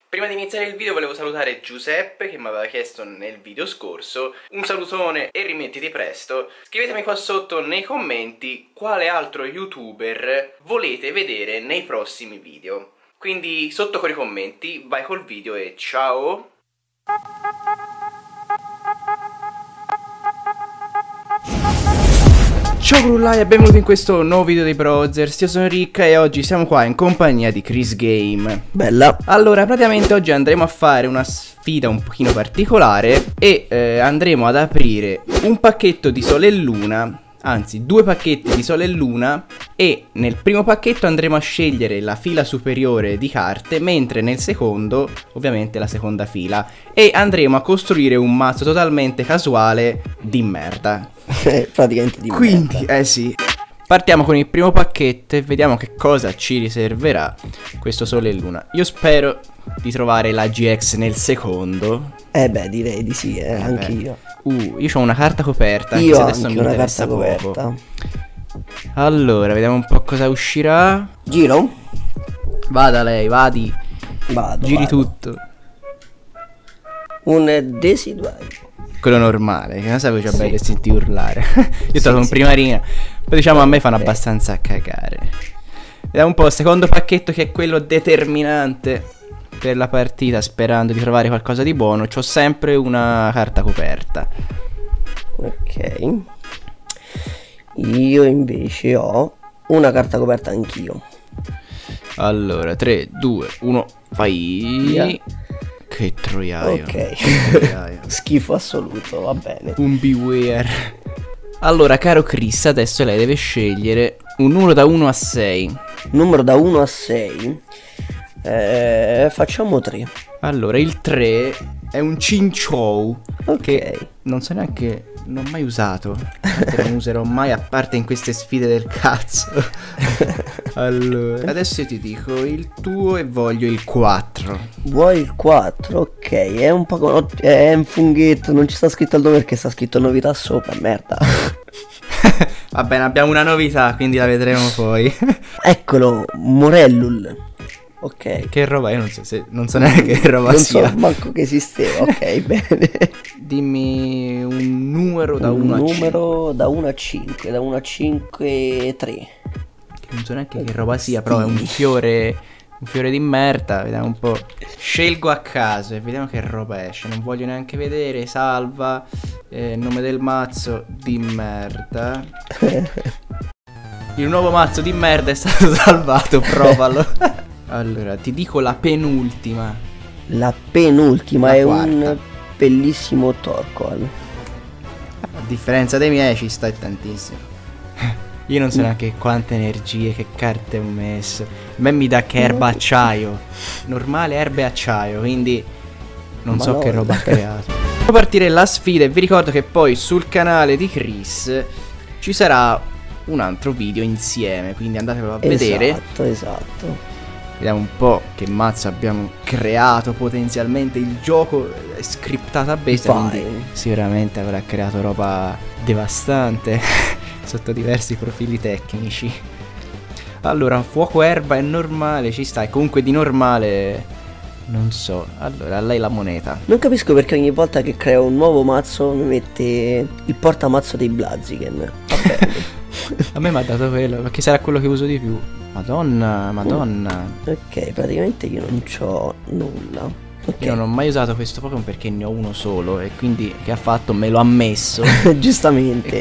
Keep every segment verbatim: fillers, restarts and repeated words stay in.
Prima di iniziare il video volevo salutare Giuseppe che mi aveva chiesto nel video scorso. Un salutone e rimettiti presto. Scrivetemi qua sotto nei commenti quale altro youtuber volete vedere nei prossimi video. Quindi sotto con i commenti, vai col video e ciao! Ciao grullai e benvenuti in questo nuovo video dei Brothers. Io sono Rick e oggi siamo qua in compagnia di Chris Game. Bella. Allora, praticamente oggi andremo a fare una sfida un pochino particolare e eh, andremo ad aprire un pacchetto di Sole e Luna. Anzi, due pacchetti di Sole e Luna. E nel primo pacchetto andremo a scegliere la fila superiore di carte, mentre nel secondo, ovviamente, la seconda fila. E andremo a costruire un mazzo totalmente casuale di merda. Praticamente di Quindi, merda. eh sì. Partiamo con il primo pacchetto e vediamo che cosa ci riserverà questo Sole e Luna. Io spero di trovare la G X nel secondo. Eh beh, direi di sì, eh, anch'io. Uh, io ho una carta coperta, anche Io se ho adesso anche mi una interessa carta poco. coperta. Allora, vediamo un po' cosa uscirà. Giro? Vada lei, vadi. Vado, Giri vado. tutto. Un Decidueye. Quello normale, che non sapevo già Sì. bello senti urlare. Io Sì, sono un sì. primarina. Poi diciamo a me fanno Eh. abbastanza cagare. Vediamo un po' il secondo pacchetto, che è quello determinante per la partita, sperando di trovare qualcosa di buono. C'ho sempre una carta coperta. Ok. Io invece ho una carta coperta anch'io. Allora, tre, due, uno, vai. Via. Che troiaio. Ok. Che troiaio. Schifo assoluto, va bene. Un beware. Allora, caro Chris, adesso lei deve scegliere un numero da uno a sei. Numero da uno a sei. Eh, facciamo tre. Allora, il tre è un Chinchou. Ok. Che non so neanche, non ho mai usato. Non userò mai, a parte in queste sfide del cazzo. Allora, adesso io ti dico il tuo e voglio il quattro. Vuoi il quattro? Ok, è un po' è un funghetto, non ci sta scritto il nome perché sta scritto novità sopra, merda. Va bene, abbiamo una novità, quindi la vedremo poi. Eccolo, Morellul. Ok. Che roba, io non so, se, non so neanche che roba Non sia. so manco che esisteva, ok, bene. Dimmi un numero da uno Un a cinque. numero da uno a cinque, da uno a cinque, tre. Non so neanche che roba sia, però è un fiore, un fiore di merda. Vediamo un po'. Scelgo a caso e vediamo che roba esce. Non voglio neanche vedere. Salva, eh, nome del mazzo di merda. Il nuovo mazzo di merda è stato salvato, provalo. Allora, ti dico la penultima. La penultima La è quarta. un bellissimo Torkoal. A differenza dei miei ci sta tantissimo. Io non so neanche quante energie, che carte ho messo. A me mi dà che erba acciaio. Normale erba e acciaio, quindi non Ma so no. che roba ha creato. Devo partire la sfida e vi ricordo che poi sul canale di Chris ci sarà un altro video insieme, quindi andatelo a vedere. Esatto, esatto. Vediamo un po' che mazzo abbiamo creato potenzialmente. Il gioco è scriptata a bestia, Vai. quindi sicuramente avrà creato roba devastante sotto diversi profili tecnici. Allora, fuoco erba è normale, ci sta. E comunque di normale non so. Allora, a lei la moneta. Non capisco perché ogni volta che creo un nuovo mazzo mi mette il portamazzo dei Blaziken. Va bene. A me mi ha dato quello, perché sarà quello che uso di più. Madonna, madonna. Ok, praticamente io non c'ho nulla. Ok. Io non ho mai usato questo Pokémon perché ne ho uno solo. E quindi che ha fatto? Me lo ha messo. Giustamente.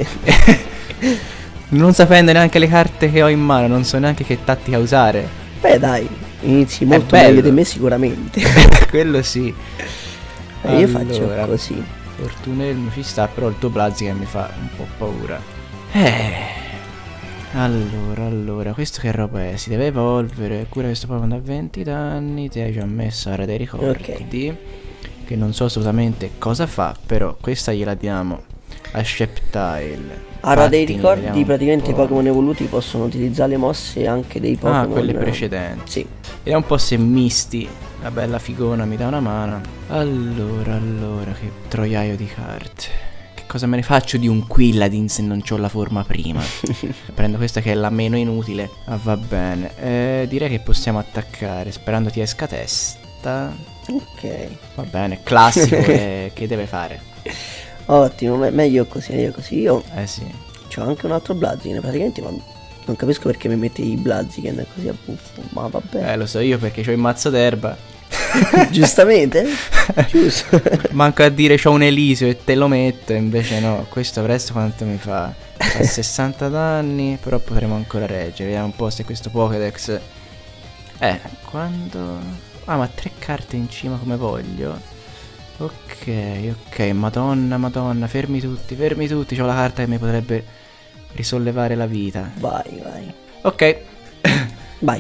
Non sapendo neanche le carte che ho in mano, non so neanche che tattica usare. Beh dai, inizi molto bello. meglio di me sicuramente. Quello sì. Eh, io Allora, faccio così. Fortunello ci sta, però il tuo Blaziken mi fa un po' paura. Eh. Allora, allora, questo che roba è? Si deve evolvere. Cura questo Pokémon da venti danni. Ti hai già messo, ora dei ricordi. Che non so assolutamente cosa fa, però questa gliela diamo a Sceptile. Ora dei Pattini, ricordi, vediamo un praticamente i po'. Pokémon evoluti possono utilizzare le mosse anche dei Pokémon. Ah, quelle precedenti. Sì. Vediamo un po' se Misty, la bella figona, mi dà una mano. Allora, allora, che troiaio di carte. Che cosa me ne faccio di un Quilladin se non c'ho la forma prima? Prendo questa che è la meno inutile. Ah, va bene. Eh, direi che possiamo attaccare, sperando ti esca testa. Ok. Va bene, classico. eh, Che deve fare? Ottimo, me- meglio così, meglio così. Io Eh sì. c'ho anche un altro Blaziken, praticamente, ma non capisco perché mi metti i Blaziken così a buffo, ma vabbè. Eh lo so io perché c'ho il mazzo d'erba. Giustamente? Giusto. Manco a dire c'ho un Elisio e te lo metto, invece no. Questo presto quanto mi fa? Fa sessanta danni, però potremo ancora reggere. Vediamo un po' se questo Pokédex. Eh, quando... Ah, ma tre carte in cima come voglio. Ok, ok, madonna, madonna, fermi tutti, fermi tutti. C'ho la carta che mi potrebbe risollevare la vita. Vai, vai. Ok. Vai.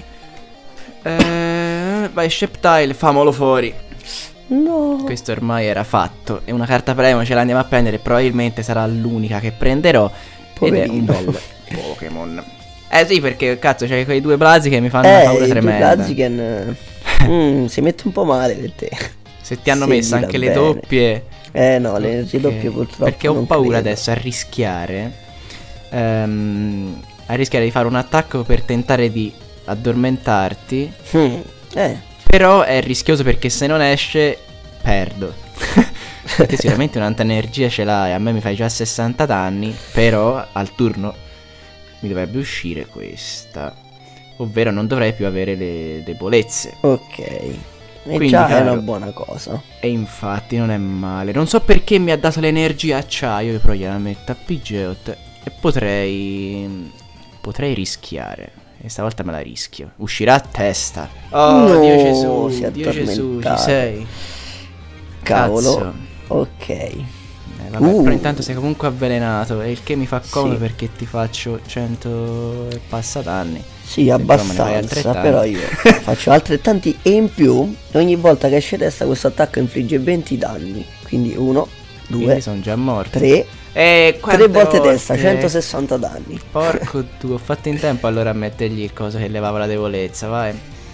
Eh, vai Sceptile, famolo fuori. No. Questo ormai era fatto. E una carta premio ce la andiamo a prendere. Probabilmente sarà l'unica che prenderò. Poverino. Ed è un bel Pokémon. Eh sì, perché cazzo c'hai quei due Blazi che mi fanno Eh, una paura i due tremenda. Blaziken eh, mm, si mette un po' male per te. Se ti hanno Seguila messo anche le bene. doppie. Eh no, le energie Perché- doppie purtroppo Perché ho non paura credo. adesso a rischiare. ehm, a rischiare di fare un attacco per tentare di addormentarti. Mm, Eh, Però è rischioso perché se non esce perdo. Te sicuramente un'altra energia ce l'hai. A me mi fai già sessanta danni. Però al turno mi dovrebbe uscire questa. Ovvero non dovrei più avere le debolezze. ok. E Quindi, già è caro, una buona cosa. E infatti non è male. Non so perché mi ha dato l'energia acciaio. Io però gliela metto a Pidgeot. E potrei... Potrei rischiare. E stavolta me la rischio. Uscirà a testa. Oh, No, Dio Gesù. si è Dio Gesù, ci addormentato. sei. Cavolo. Cazzo. Ok. Eh, vabbè, Uh. però intanto sei comunque avvelenato. E il che mi fa comodo Sì. perché ti faccio cento e passa danni. Sì, però me ne fai abbastanza. altrettanti. Però io faccio altrettanti e in più ogni volta che esce testa questo attacco infligge venti danni. Quindi uno, Quindi due, sono già morto. tre. E Tre volte testa, centosessanta danni. Porco tu, ho fatto in tempo allora a mettergli il coso che levava la debolezza, vai.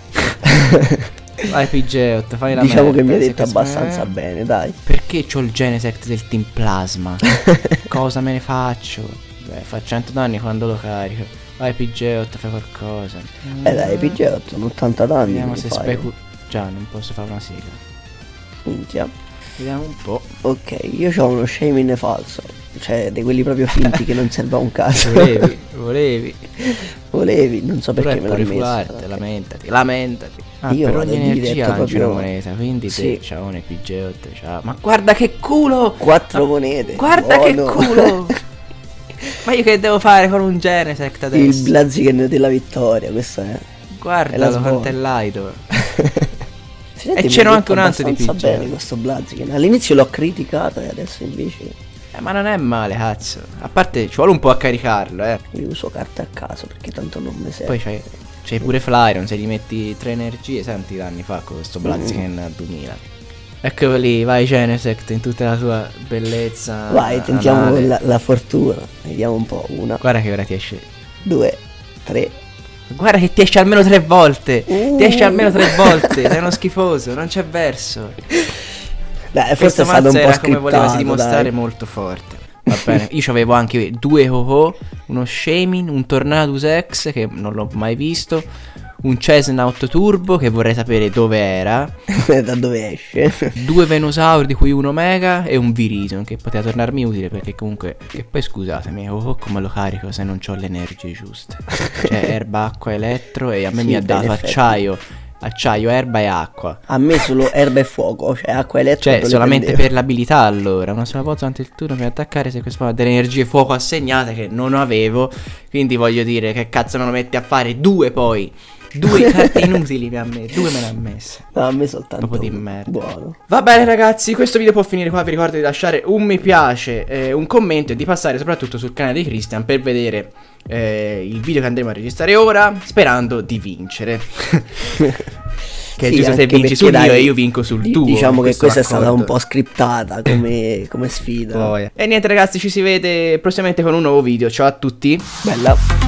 Vai Pidgeot, fai la Diciamo merda, che mi hai se detto questo- abbastanza eh? bene, dai. Perché c'ho il Genesect del Team Plasma? Cosa me ne faccio? Beh, fa cento danni quando lo carico. Vai Pidgeot, fai qualcosa. Eh dai, Pidgeot, sono ottanta danni. Vediamo mi se fai. specu... Già, non posso fare una sigla. Minchia. Vediamo un po'. Ok, io ho uno Shaymin falso. Cioè, di quelli proprio finti che non serve a un caso. Volevi, volevi. Volevi, non so Però perché è me l'ha pure messo. fuerte, lamentati, lamentati. Ah, Io per vado ogni di energia diretto lanci una proprio- moneta, quindi Sì. te, ciao, Pidgeot, ciao. Ma guarda che culo! Quattro Ma monete. Guarda buono. che culo! Ma io che devo fare con un Genesect Il adesso? Blaziken della vittoria, questo è. È la Guardalo svolta. quanto è lighto. Senti, mi c'era ha anche detto un altro di abbastanza Pidgeot. bene questo Blaziken. All'inizio l'ho criticato e adesso invece Eh, ma non è male, cazzo. A parte ci vuole un po' a caricarlo, eh. io uso carte a caso perché tanto non mi serve. Poi c'hai, c'hai pure Flyron, se gli metti tre energie, senti i danni fa con questo Blaziken a duemila. Eccolo lì, vai Genesect in tutta la tua bellezza. Vai, tentiamo anale. la, la fortuna. Vediamo un po'. Una, Guarda che ora ti esce. due, tre. Guarda che ti esce almeno tre volte. Uh. Ti esce almeno tre volte. Sei uno schifoso, non c'è verso. Dai, forse Questo è stato mazzo un po' era come volevasi scriptato, dimostrare dai. molto forte. Va bene, io avevo anche due Ho-Oh, uno Shaymin, un Tornadus X che non l'ho mai visto, un Chesnaut Turbo che vorrei sapere dove era, Da dove esce? due Venusaur di cui uno Mega e un Virizion che poteva tornarmi utile perché comunque... Che poi scusatemi, Oh come lo carico se non ho le energie giuste? Cioè erba, acqua, elettro e a me Sì, mi ha beh, dato in effetti. acciaio, acciaio, erba e acqua. A me solo erba e fuoco, cioè acqua e elettro. Cioè, non le solamente prendevo. per l'abilità allora. Una sola volta durante il turno per attaccare se questo ha delle energie fuoco assegnate che non avevo. Quindi voglio dire, che cazzo me lo metti a fare? Due poi. Due carte inutili mi ha messo. Due me ne ha messe. No, a me soltanto Proprio di uno. merda. Buono. Va bene ragazzi, questo video può finire qua. Vi ricordo di lasciare un mi piace, eh, un commento e di passare soprattutto sul canale di Christian per vedere eh, il video che andremo a registrare ora, sperando di vincere. Che è Sì, giusto se anche vinci perché, sul mio dai, e io vinco sul di- tuo. Diciamo che questo questa è stata un raccordo. po' scriptata come, come sfida. E niente ragazzi, ci si vede prossimamente con un nuovo video. Ciao a tutti. Bella.